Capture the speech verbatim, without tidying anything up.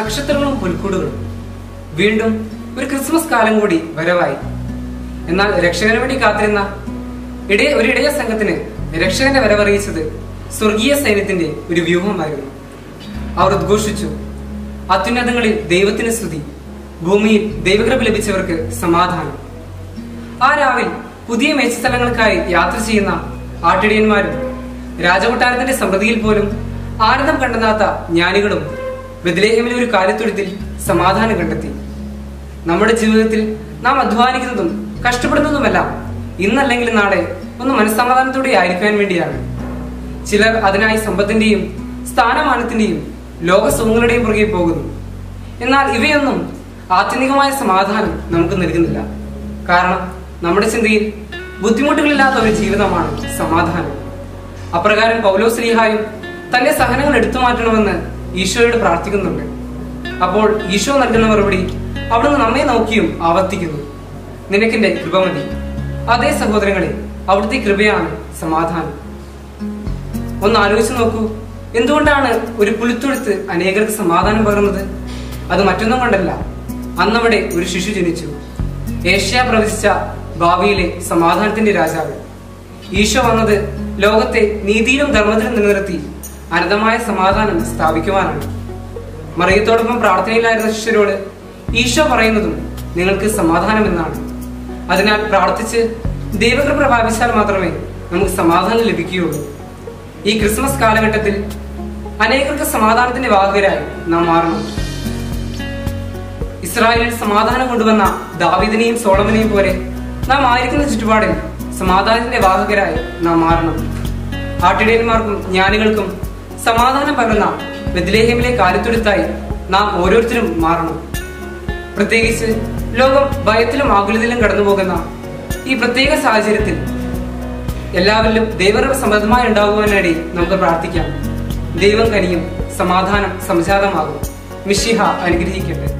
നക്ഷത്രങ്ങളും പുൽക്കൂടുകളും. വീണ്ടും ഒരു ക്രിസ്മസ് കാലം കൂടി വരവായി. എന്നാൽ രക്ഷകന് വേണ്ടി കാത്തിരുന്ന ഇടയ ഒരു ഇടയ സംഘത്തിന് രക്ഷകന്റെ വരവറിയിച്ചത് സ്വർഗീയ സൈന്യത്തിന്റെ ഒരു വ്യൂഹമായിരുന്നു. അവർ ഉദ്ഘോഷിച്ചു, അത്യുന്നതങ്ങളിൽ ദൈവത്തിന് സ്തുതി, ഭൂമിയിൽ ദൈവകൃപ ലഭിച്ചവർക്ക് സമാധാനം. ആ രാവിൽ പുതിയ മേച്ചസ്ഥലങ്ങൾക്കായി യാത്ര ചെയ്യുന്ന ആട്ടിടയന്മാരും രാജകൊട്ടാരത്തിന്റെ സമൃദ്ധിയിൽ പോലും ആനന്ദം കണ്ടെത്താത്ത ജ്ഞാനികളും ബെത്ലഹേമിലെ ഒരു കാലിത്തൊഴുത്തിൽ സമാധാനം കണ്ടെത്തി. നമ്മുടെ ജീവിതത്തിൽ നാം അധ്വാനിക്കുന്നതും കഷ്ടപ്പെടുന്നതുമെല്ലാം ഇന്നല്ലെങ്കിൽ നാളെ ഒന്ന് മനസ്സമാധാനത്തോടെ ആയിരിക്കാൻ വേണ്ടിയാണ്. ചിലർ അതിനായി സമ്പത്തിന്റെയും സ്ഥാനമാനത്തിന്റെയും ലോകസുഖങ്ങളുടെയും പുറകെ പോകുന്നു. എന്നാൽ ഇവയൊന്നും ആത്യന്തികമായ സമാധാനം നമുക്ക് നൽകുന്നില്ല. കാരണം നമ്മുടെ ചിന്തയിൽ ബുദ്ധിമുട്ടുകളില്ലാത്ത ഒരു ജീവിതമാണ് സമാധാനം. അപ്രകാരം പൗലോസ്ലീഹായും തന്റെ സഹനങ്ങൾ എടുത്തു മാറ്റണമെന്ന് ഈശോയോട് പ്രാർത്ഥിക്കുന്നുണ്ട്. അപ്പോൾ ഈശോ നൽകുന്ന മറുപടി അവിടുന്ന് നമ്മെ നോക്കിയും ആവർത്തിക്കുന്നു, നിനക്കെന്റെ കൃപ മതി. അതേ സഹോദരങ്ങളെ, അവിടുത്തെ കൃപയാണ് സമാധാനം. ഒന്ന് ആലോചിച്ച് നോക്കൂ, എന്തുകൊണ്ടാണ് ഒരു പുലിത്തൊഴുത്ത് അനേകർക്ക് സമാധാനം പകർന്നത്? അത് മറ്റൊന്നും കൊണ്ടല്ല, അന്നവിടെ ഒരു ശിശു ജനിച്ചു, ഏഷ്യ പ്രവചിച്ച ഭാവിയിലെ സമാധാനത്തിന്റെ രാജാവ്. ഈശോ വന്നത് ലോകത്തെ നീതിയിലും ധർമ്മത്തിലും നിലനിർത്തി അനന്തമായ സമാധാനം സ്ഥാപിക്കുവാനാണ്. മറിയത്തോടൊപ്പം പ്രാർത്ഥനയിലായിരുന്ന ശിഷ്യരോട് ഈശോ പറയുന്നതും നിങ്ങൾക്ക് സമാധാനം എന്നാണ്. അതിനാൽ പ്രാർത്ഥിച്ച് ദൈവകൃപ പ്രാപിച്ചാൽ മാത്രമേ നമുക്ക് സമാധാനം ലഭിക്കുകയുള്ളൂ. ഈ ക്രിസ്മസ് കാലഘട്ടത്തിൽ അനേകർക്ക് സമാധാനത്തിന്റെ വാഹകരായി നാം മാറണം. ഇസ്രായേലിൽ സമാധാനം കൊണ്ടുവന്ന ദാവീദിനെയും സോളമനെയും പോലെ നാം ആയിരിക്കുന്ന ചുറ്റുപാടിൽ സമാധാനത്തിന്റെ വാഹകരായി നാം മാറണം. ആട്ടിടയന്മാർക്കും ജ്ഞാനികൾക്കും സമാധാനം പകർന്ന ബെത്ലഹേമിലെ കാലിത്തൊഴുത്തായി നാം ഓരോരുത്തരും മാറണം. പ്രത്യേകിച്ച് ലോകം ഭയത്തിലും ആകുലതയിലും കടന്നുപോകുന്ന ഈ പ്രത്യേക സാഹചര്യത്തിൽ എല്ലാവരിലും ദൈവകൃപ സമൃദ്ധമായി ഉണ്ടാകുവാനായി നമുക്ക് പ്രാർത്ഥിക്കാം. ദൈവം കനിയും, സമാധാനം സംജാതമാകും. മിശിഹ അനുഗ്രഹിക്കട്ടെ.